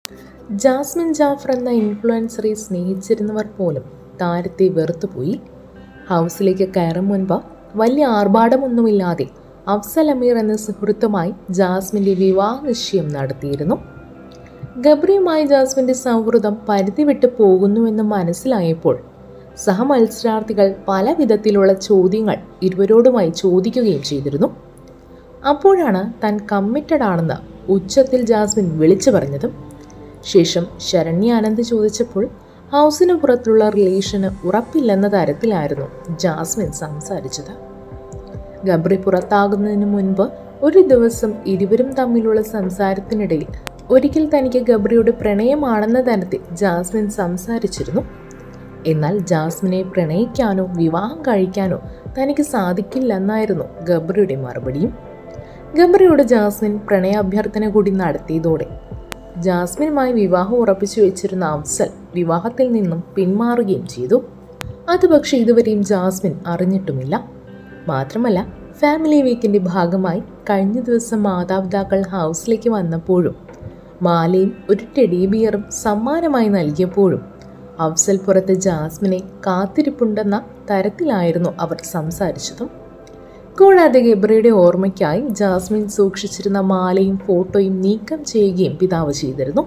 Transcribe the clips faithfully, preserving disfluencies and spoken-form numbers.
Jasmine Jafar എന്ന ഇൻഫ്ലുവൻസറെ സ്നേഹിച്ചിരുന്നവർ പോലും താരത്തെ വെറുത്തുപോയി. ഹൗസിലേക്ക് കയറും മുൻപ് വലിയ ആർഭാടമൊന്നുമില്ലാതെ അഫ്സൽ അമീർ എന്ന സുഹൃത്തുമായി ജാസ്മിൻ്റെ വിവാഹ നിശ്ചയം നടത്തിയിരുന്നു. ഗബ്രിയുമായി ജാസ്മിൻ്റെ സൗഹൃദം പരിധി വിട്ടു പോകുന്നുവെന്ന് മനസ്സിലായപ്പോൾ സഹമത്സരാർത്ഥികൾ പല വിധത്തിലുള്ള ചോദ്യങ്ങൾ ഇരുവരോടുമായി ചോദിക്കുകയും ചെയ്തിരുന്നു. അപ്പോഴാണ് താൻ കമ്മിറ്റഡ് ആണെന്ന് ഉച്ചത്തിൽ ജാസ്മിൻ വിളിച്ചു പറഞ്ഞതും. ശേഷം ശരണ്യ ആനന്ദ് ചോദിച്ചപ്പോൾ ഹൗസിന് പുറത്തുള്ള റിലേഷന് ഉറപ്പില്ലെന്ന തരത്തിലായിരുന്നു ജാസ്മിൻ സംസാരിച്ചത്. ഗബ്രി പുറത്താകുന്നതിന് മുൻപ് ഒരു ദിവസം ഇരുവരും തമ്മിലുള്ള സംസാരത്തിനിടയിൽ ഒരിക്കൽ തനിക്ക് ഗബ്രിയോട് പ്രണയമാണെന്ന തരത്തിൽ ജാസ്മിൻ സംസാരിച്ചിരുന്നു. എന്നാൽ ജാസ്മിനെ പ്രണയിക്കാനോ വിവാഹം കഴിക്കാനോ തനിക്ക് സാധിക്കില്ലെന്നായിരുന്നു ഗബ്രിയുടെ മറുപടിയും. ഗബ്രിയോട് ജാസ്മിൻ പ്രണയാഭ്യർത്ഥന കൂടി നടത്തിയതോടെ ജാസ്മിനുമായി വിവാഹം ഉറപ്പിച്ചു വെച്ചിരുന്ന അഫ്സൽ വിവാഹത്തിൽ നിന്നും പിന്മാറുകയും ചെയ്തു. അത് പക്ഷേ ഇതുവരെയും ജാസ്മിൻ അറിഞ്ഞിട്ടുമില്ല. മാത്രമല്ല, ഫാമിലി വീക്കിൻ്റെ ഭാഗമായി കഴിഞ്ഞ ദിവസം മാതാപിതാക്കൾ ഹൗസിലേക്ക് വന്നപ്പോഴും മാലയും ഒരു ടെഡി ബിയറും സമ്മാനമായി നൽകിയപ്പോഴും അഫ്സൽ പുറത്ത് ജാസ്മിനെ കാത്തിരിപ്പുണ്ടെന്ന തരത്തിലായിരുന്നു അവർ സംസാരിച്ചതും. കൂടാതെ ഗബ്രിയുടെ ഓർമ്മയ്ക്കായി ജാസ്മിൻ സൂക്ഷിച്ചിരുന്ന മാലയും ഫോട്ടോയും നീക്കം ചെയ്യുകയും പിതാവ് ചെയ്തിരുന്നു.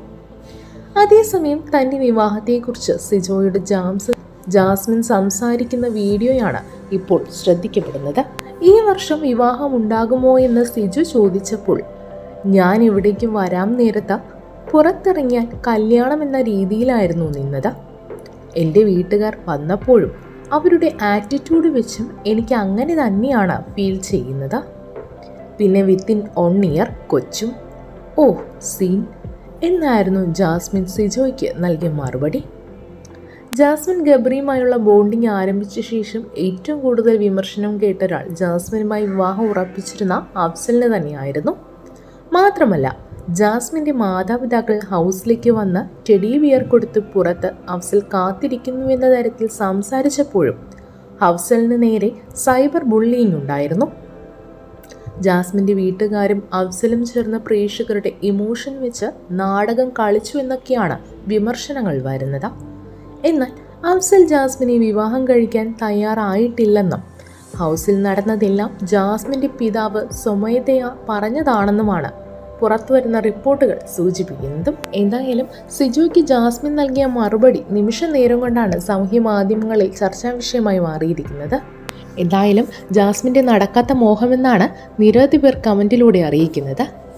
അതേസമയം തൻ്റെ വിവാഹത്തെക്കുറിച്ച് സിജോയുടെ ജാംസ് ജാസ്മിൻ സംസാരിക്കുന്ന വീഡിയോയാണ് ഇപ്പോൾ ശ്രദ്ധിക്കപ്പെടുന്നത്. ഈ വർഷം വിവാഹം ഉണ്ടാകുമോ എന്ന് സിജു ചോദിച്ചപ്പോൾ ഞാൻ ഇവിടേക്ക് വരാൻ നേരത്ത് പുറത്തിറങ്ങിയാൽ കല്യാണം എന്ന രീതിയിലായിരുന്നു നിന്നത്. എൻ്റെ വീട്ടുകാർ വന്നപ്പോഴും അവരുടെ ആറ്റിറ്റ്യൂഡ് വെച്ചും എനിക്ക് അങ്ങനെ തന്നെയാണ് ഫീൽ ചെയ്യുന്നത്. പിന്നെ വിത്തിൻ വൺ ഇയർ കൊച്ചും. ഓ സീൻ എന്നായിരുന്നു ജാസ്മിൻ സിജോയ്ക്ക് നൽകിയ മറുപടി. ജാസ്മിൻ ഗബ്രിയുമായുള്ള ബോണ്ടിങ് ആരംഭിച്ച ശേഷം ഏറ്റവും കൂടുതൽ വിമർശനം കേട്ട ഒരാൾ ജാസ്മിനുമായി വിവാഹം ഉറപ്പിച്ചിരുന്ന അഫ്സലിന് തന്നെയായിരുന്നു. മാത്രമല്ല, ജാസ്മിൻ്റെ മാതാപിതാക്കൾ ഹൗസിലേക്ക് വന്ന് ടെഡി ബിയർ കൊടുത്ത് പുറത്ത് അഫ്സൽ കാത്തിരിക്കുന്നുവെന്ന തരത്തിൽ സംസാരിച്ചപ്പോഴും അഫ്സലിന് നേരെ സൈബർ ബുള്ളിയിങ് ഉണ്ടായിരുന്നു. ജാസ്മിൻ്റെ വീട്ടുകാരും അഫ്സലും ചേർന്ന പ്രേക്ഷകരുടെ ഇമോഷൻ വെച്ച് നാടകം കളിച്ചു എന്നൊക്കെയാണ് വിമർശനങ്ങൾ വരുന്നത്. എന്നാൽ അഫ്സൽ ജാസ്മിനെ വിവാഹം കഴിക്കാൻ തയ്യാറായിട്ടില്ലെന്നും ഹൗസിൽ നടന്നതെല്ലാം ജാസ്മിൻ്റെ പിതാവ് സ്വമേധയാ പറഞ്ഞതാണെന്നുമാണ് പുറത്തുവരുന്ന റിപ്പോർട്ടുകൾ സൂചിപ്പിക്കുന്നതും. എന്തായാലും സിജോയ്ക്ക് ജാസ്മിൻ നൽകിയ മറുപടി നിമിഷ നേരം കൊണ്ടാണ് സാമൂഹ്യ മാധ്യമങ്ങളിൽ ചർച്ചാ വിഷയമായി മാറിയിരിക്കുന്നത്. എന്തായാലും ജാസ്മിൻ്റെ നടക്കാത്ത മോഹമെന്നാണ് നിരവധി പേർ കമൻറ്റിലൂടെ അറിയിക്കുന്നത്.